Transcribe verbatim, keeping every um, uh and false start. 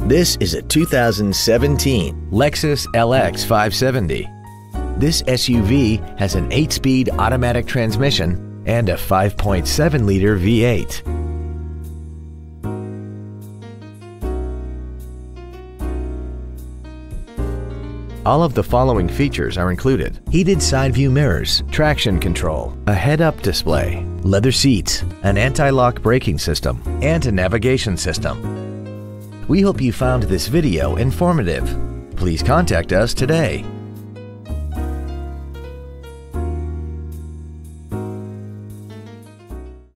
This is a two thousand seventeen Lexus L X five seventy. This S U V has an eight-speed automatic transmission and a five point seven liter V eight. All of the following features are included: heated side view mirrors, traction control, a head-up display, leather seats, an anti-lock braking system, and a navigation system. We hope you found this video informative. Please contact us today.